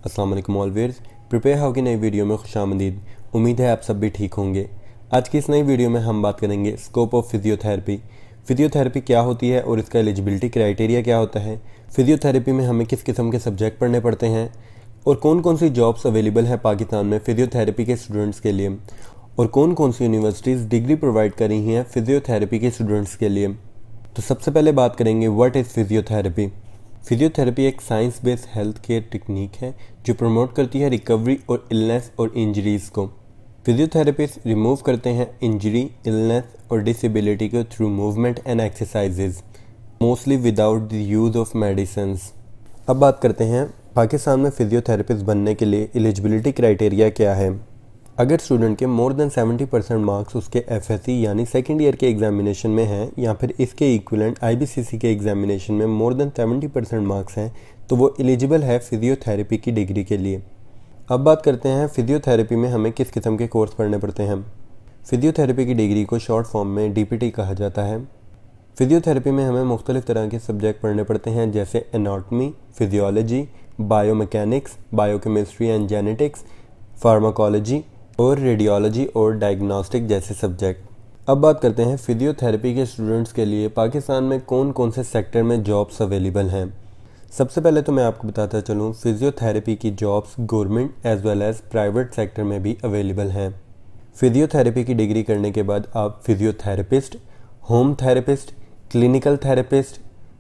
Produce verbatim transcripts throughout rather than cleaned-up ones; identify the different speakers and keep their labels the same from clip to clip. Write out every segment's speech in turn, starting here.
Speaker 1: अस्सलाम वालेकुम all viewers, prepare how की नई वीडियो में खुशामदीद। उम्मीद है आप सब भी ठीक होंगे। आज की इस नई वीडियो में हम बात करेंगे स्कोप ऑफ फिजियोथेरेपी। फिजियोथेरेपी क्या होती है और इसका एलिजिबिलिटी क्राइटेरिया क्या होता है, फिजियोथेरेपी में हमें किस किस्म के सब्जेक्ट पढ़ने पड़ते हैं और कौन कौन सी जॉब्स अवेलेबल हैं पाकिस्तान में फिजियोथेरेपी के स्टूडेंट्स के लिए, और कौन कौन सी यूनिवर्सिटीज़ डिग्री प्रोवाइड कर रही हैं फिजियोथेरेपी के स्टूडेंट्स के लिए। तो सबसे पहले बात करेंगे व्हाट इज़ फिजियोथेरेपी। फिजियोथेरेपी एक science based health care technique है जो प्रमोट करती है रिकवरी और इलनेस और इंजरीज़ को। फिजियोथेरेपिस्ट रिमूव करते हैं इंजरी, इलनेस और डिसेबिलिटी को through movement and exercises, mostly without the use of medicines. अब बात करते हैं पाकिस्तान में फिजियोथेरेपिस्ट बनने के लिए एलिजिबिलिटी क्राइटेरिया क्या है। अगर स्टूडेंट के more than seventy percent marks उसके एफएससी यानी सेकेंड ईयर के एग्जामिनेशन में हैं या फिर इसके इक्विवेलेंट आईबीसीसी के एग्जामिनेशन में more than seventy percent marks हैं तो वो एलिजिबल है फिजियोथेरेपी की डिग्री के लिए। अब बात करते हैं फिजियोथेरेपी में हमें किस किस्म के कोर्स पढ़ने पड़ते हैं। फिजियोथेरेपी की डिग्री को शॉर्ट फॉर्म में डीपीटी कहा जाता है। फिजियोथेरेपी में हमें मुख्तलिफ तरह के सब्जेक्ट पढ़ने पड़ते हैं जैसे anatomy, physiology, biomechanics, biochemistry and genetics, pharmacology और रेडियोलॉजी और डायग्नोस्टिक जैसे सब्जेक्ट। अब बात करते हैं फिजियोथेरेपी के स्टूडेंट्स के लिए पाकिस्तान में कौन कौन से सेक्टर में जॉब्स अवेलेबल हैं। सबसे पहले तो मैं आपको बताता चलूँ फिजियोथेरेपी की jobs government as well as private sector में भी अवेलेबल हैं। फिजियोथेरेपी की डिग्री करने के बाद आप physiotherapist, home therapist, clinical therapist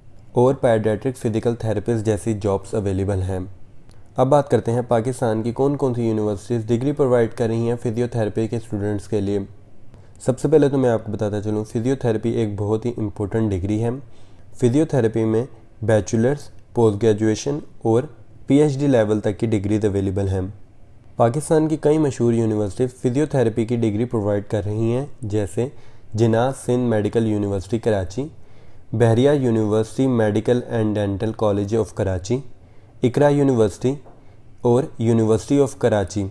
Speaker 1: और पैडियाट्रिक फिजिकल थेरेपिस्ट जैसी जॉब्स अवेलेबल हैं। अब बात करते हैं पाकिस्तान की कौन कौन सी यूनिवर्सिटीज़ डिग्री प्रोवाइड कर रही हैं फिजियोथेरेपी के स्टूडेंट्स के लिए। सबसे पहले तो मैं आपको बताता चलूँ फिजियोथेरेपी एक बहुत ही इम्पोर्टेंट डिग्री है। फिजियोथेरेपी में बैचलर्स, पोस्ट ग्रेजुएशन और पीएचडी लेवल तक की डिग्रीज अवेलेबल हैं। पाकिस्तान की कई मशहूर यूनिवर्सिटीज़ फिजियोथेरेपी की डिग्री प्रोवाइड कर रही हैं जैसे Jinnah Sindh medical university Karachi, Bahria university medical and dental college of Karachi, Iqra university और यूनिवर्सिटी ऑफ कराची।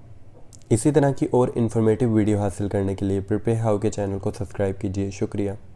Speaker 1: इसी तरह की और इन्फॉर्मेटिव वीडियो हासिल करने के लिए प्रिपेयर हाउ के चैनल को सब्सक्राइब कीजिए। शुक्रिया।